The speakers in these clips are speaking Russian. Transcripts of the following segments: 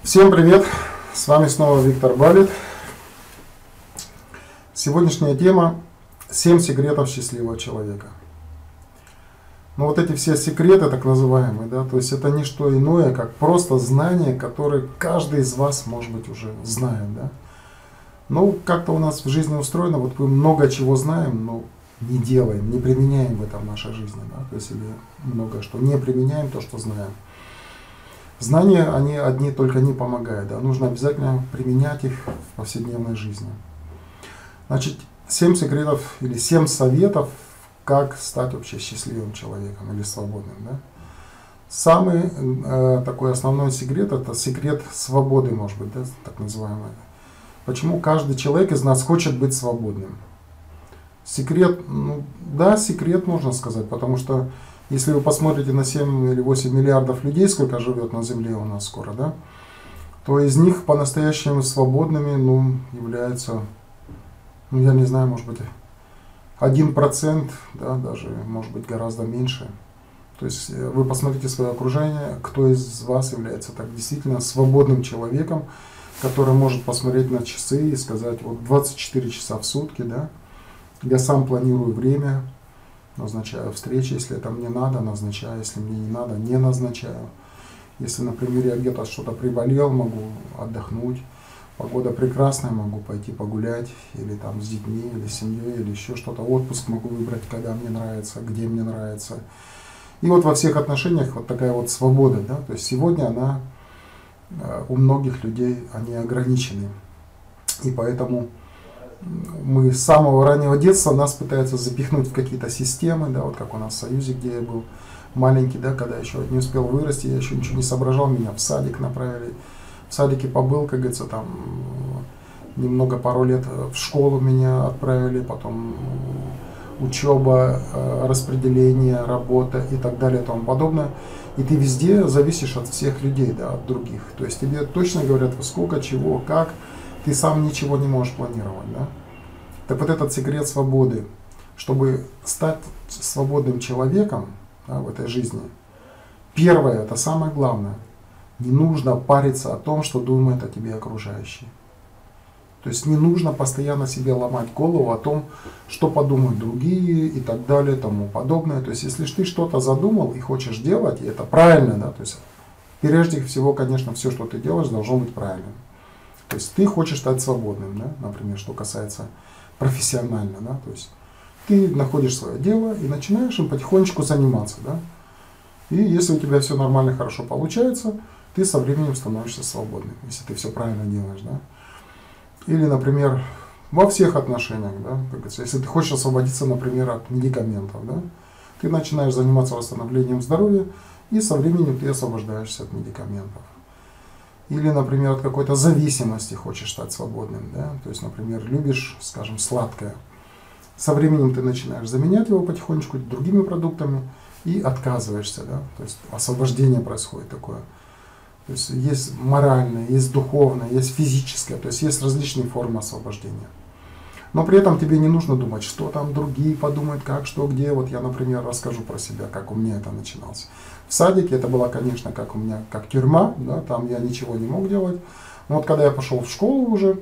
Всем привет! С вами снова Виктор Балит. Сегодняшняя тема — 7 секретов счастливого человека. Но вот эти все секреты, так называемые, да, то есть это не что иное, как просто знания, которые каждый из вас, может быть, уже знает. Да? Но как-то у нас в жизни устроено, вот мы много чего знаем, но не делаем, не применяем в этом в нашей жизни. Да? То есть или много что не применяем то, что знаем. Знания, они одни только не помогают, да? Нужно обязательно применять их в повседневной жизни. Значит, 7 секретов или 7 советов, как стать вообще счастливым человеком или свободным. Да? Самый такой основной секрет — это секрет свободы, может быть, да, так называемый. Почему каждый человек из нас хочет быть свободным? Секрет, ну да, секрет можно сказать, потому что если вы посмотрите на 7 или 8 миллиардов людей, сколько живет на Земле у нас скоро, да, то из них по-настоящему свободными являются, я не знаю, может быть, 1%, да, даже, может быть, гораздо меньше. То есть вы посмотрите свое окружение, кто из вас является так действительно свободным человеком, который может посмотреть на часы и сказать, вот 24 часа в сутки, да, я сам планирую время, назначаю встречи, если это мне надо, назначаю, если мне не надо, не назначаю. Если, например, я где-то что-то приболел, могу отдохнуть, погода прекрасная, могу пойти погулять, или там с детьми, или с семьей, или еще что-то. Отпуск могу выбрать, когда мне нравится, где мне нравится. И вот во всех отношениях вот такая вот свобода, да, то есть сегодня она у многих людей, они ограничены. И поэтому мы с самого раннего детства нас пытаются запихнуть в какие-то системы, да, вот как у нас в Союзе, где я был маленький, да, когда еще не успел вырасти, я еще ничего не соображал, меня в садик направили. В садике побыл, как говорится, там немного, пару лет в школу меня отправили, потом учеба, распределение, работа и так далее и тому подобное. И ты везде зависишь от всех людей, да, от других. То есть тебе точно говорят, сколько, чего, как. Ты сам ничего не можешь планировать. Да? Так вот этот секрет свободы, чтобы стать свободным человеком, да, в этой жизни, первое, это самое главное, не нужно париться о том, что думают о тебе окружающие. То есть не нужно постоянно себе ломать голову о том, что подумают другие и так далее, и тому подобное. То есть если ты что-то задумал и хочешь делать, и это правильно, да, то есть прежде всего, конечно, все, что ты делаешь, должно быть правильным. То есть ты хочешь стать свободным, да, например, что касается профессионально, да, то есть ты находишь свое дело и начинаешь им потихонечку заниматься, да, и если у тебя все нормально, хорошо получается, ты со временем становишься свободным, если ты все правильно делаешь, да. Или, например, во всех отношениях, да, как говорится, если ты хочешь освободиться, например, от медикаментов, да, ты начинаешь заниматься восстановлением здоровья, и со временем ты освобождаешься от медикаментов. Или, например, от какой-то зависимости хочешь стать свободным, да, то есть, например, любишь, скажем, сладкое. Со временем ты начинаешь заменять его потихонечку другими продуктами и отказываешься, да, то есть освобождение происходит такое. То есть есть моральное, есть духовное, есть физическое, то есть есть различные формы освобождения. Но при этом тебе не нужно думать, что там другие подумают, как, что, где. Вот я, например, расскажу про себя, как у меня это начиналось. В садике это было, конечно, как у меня, как тюрьма, да, там я ничего не мог делать. Но вот когда я пошел в школу уже,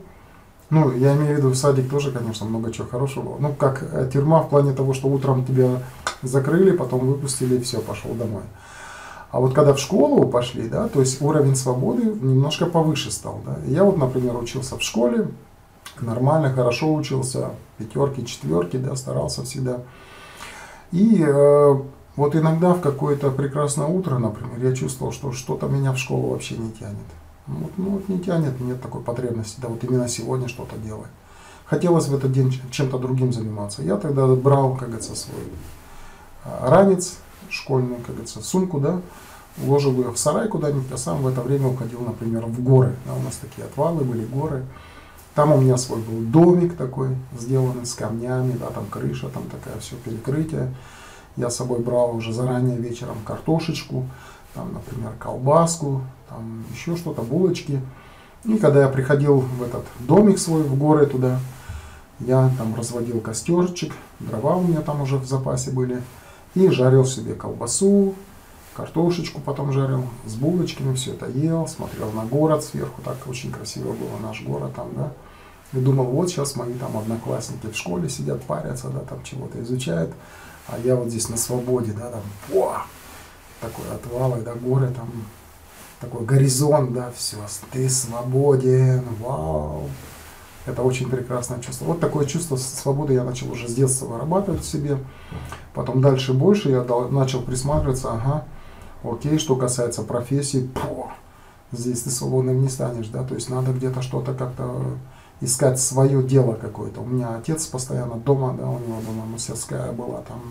я имею в виду, в садик тоже, конечно, много чего хорошего было. Как тюрьма в плане того, что утром тебя закрыли, потом выпустили и все, пошел домой. А вот когда в школу пошли, да, то есть уровень свободы немножко повыше стал. Да. И я вот, например, учился в школе, нормально, хорошо учился, 5, 4, да, старался всегда. И вот иногда в какое-то прекрасное утро, например, я чувствовал, что что-то меня в школу вообще не тянет. Вот не тянет, нет такой потребности, да, вот именно сегодня что-то делать. Хотелось в этот день чем-то другим заниматься. Я тогда брал, как говорится, свой ранец школьный, как говорится, сумку, да, уложил ее в сарай куда-нибудь, а сам в это время уходил, например, в горы. Да, у нас такие отвалы были, горы. Там у меня свой был домик такой, сделанный с камнями, да, там крыша, там такая все перекрытие. Я с собой брал уже заранее вечером картошечку, там, например, колбаску, там еще что-то, булочки. И когда я приходил в этот домик свой, в горы туда, я там разводил костерчик, дрова у меня там уже в запасе были, и жарил себе колбасу, картошечку потом жарил, с булочками все это ел, смотрел на город сверху, так очень красиво было, наш город там, да. И думал, вот сейчас мои там одноклассники в школе сидят, парятся, да, там чего-то изучают, а я вот здесь на свободе, да, там, такой отвал, да, горы, там, такой горизонт, да, все, ты свободен, вау. Это очень прекрасное чувство. Вот такое чувство свободы я начал уже с детства вырабатывать в себе. Потом дальше больше я начал присматриваться, ага, окей, что касается профессии, здесь ты свободным не станешь, да, то есть надо где-то что-то как-то искать свое дело какое-то. У меня отец постоянно дома, да, у него дома мастерская была, там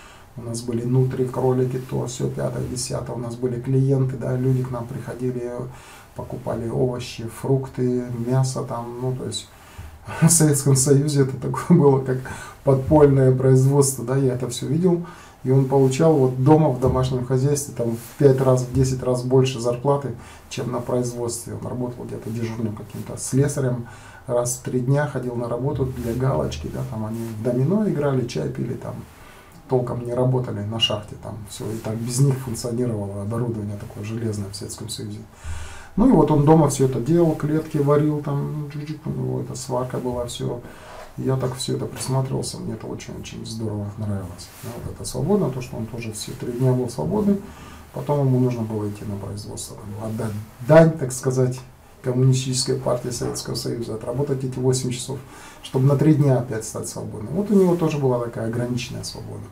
у нас были нутри, кролики, то, все, 5, 10, у нас были клиенты, да, люди к нам приходили, покупали овощи, фрукты, мясо там, ну, то есть в Советском Союзе это такое было, как подпольное производство, да, я это все видел, и он получал вот дома в домашнем хозяйстве там в 5 раз, в 10 раз больше зарплаты, чем на производстве. Он работал где-то дежурным каким-то слесарем, раз в 3 дня ходил на работу для галочки, да, там они в домино играли, чай пили, там толком не работали на шахте, там все, и так без них функционировало оборудование такое железное в Советском Союзе. Ну и вот он дома все это делал, клетки варил, там, у него эта сварка была, все. Я так все это присматривался, мне это очень-очень здорово нравилось. Вот это свободно, то, что он тоже все 3 дня был свободный, потом ему нужно было идти на производство, отдать дань, так сказать, коммунистической партии Советского Союза, отработать эти 8 часов, чтобы на 3 дня опять стать свободным. Вот у него тоже была такая ограниченная свобода.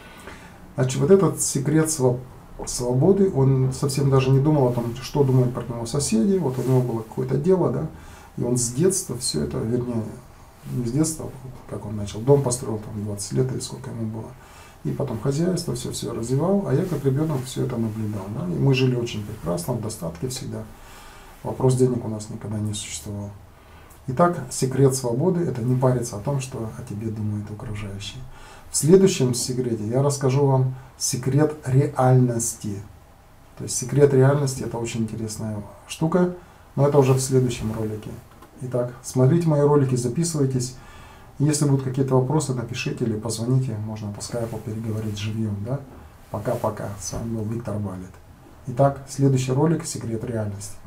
Значит, вот этот секрет свободы, он совсем даже не думал о том, что думают про него соседи, вот у него было какое-то дело, да, и он с детства все это, вернее, не с детства, как он начал, дом построил там 20 лет или сколько ему было, и потом хозяйство, все развивал, а я как ребенок все это наблюдал, да, и мы жили очень прекрасно, в достатке всегда, вопрос денег у нас никогда не существовал. Итак, секрет свободы – это не париться о том, что о тебе думают окружающие. В следующем секрете я расскажу вам секрет реальности. То есть секрет реальности – это очень интересная штука, но это уже в следующем ролике. Итак, смотрите мои ролики, записывайтесь. Если будут какие-то вопросы, напишите или позвоните, можно по скайпу переговорить живьем. Да? Пока-пока. С вами был Виктор Балет. Итак, следующий ролик – секрет реальности.